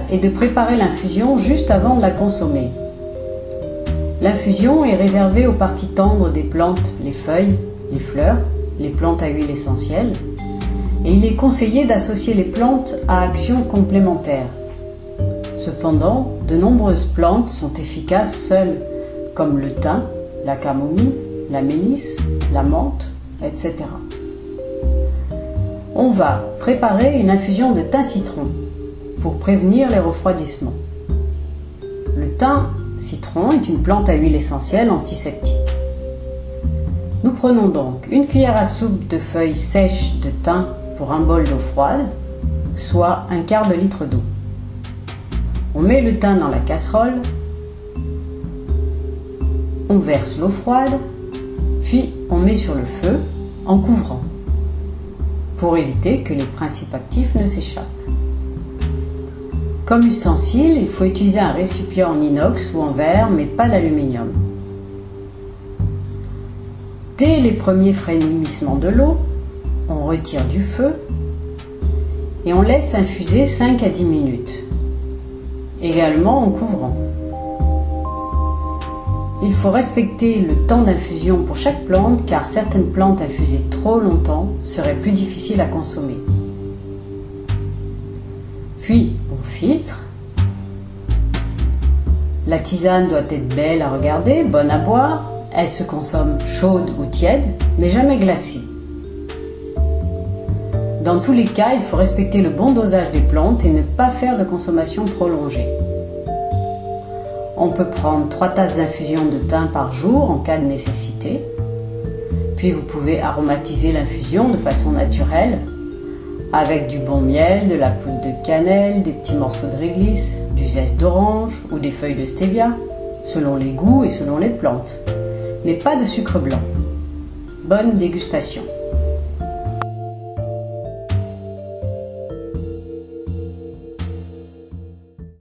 est de préparer l'infusion juste avant de la consommer. L'infusion est réservée aux parties tendres des plantes, les feuilles, les fleurs, les plantes à huile essentielle, et il est conseillé d'associer les plantes à actions complémentaires. Cependant, de nombreuses plantes sont efficaces seules, comme le thym, la camomille, la mélisse, la menthe, etc. On va préparer une infusion de thym citron pour prévenir les refroidissements. Le thym citron est une plante à huile essentielle antiseptique. Nous prenons donc une cuillère à soupe de feuilles sèches de thym pour un bol d'eau froide, soit un quart de litre d'eau. On met le thym dans la casserole, on verse l'eau froide, puis on met sur le feu en couvrant, pour éviter que les principes actifs ne s'échappent. Comme ustensile, il faut utiliser un récipient en inox ou en verre, mais pas d'aluminium. Dès les premiers frémissements de l'eau, on retire du feu et on laisse infuser 5 à 10 minutes, également en couvrant. Il faut respecter le temps d'infusion pour chaque plante car certaines plantes infusées trop longtemps seraient plus difficiles à consommer. Puis on filtre. La tisane doit être belle à regarder, bonne à boire. Elle se consomme chaude ou tiède, mais jamais glacée. Dans tous les cas, il faut respecter le bon dosage des plantes et ne pas faire de consommation prolongée. On peut prendre 3 tasses d'infusion de thym par jour en cas de nécessité. Puis vous pouvez aromatiser l'infusion de façon naturelle avec du bon miel, de la poudre de cannelle, des petits morceaux de réglisse, du zeste d'orange ou des feuilles de stevia, selon les goûts et selon les plantes. Mais pas de sucre blanc. Bonne dégustation!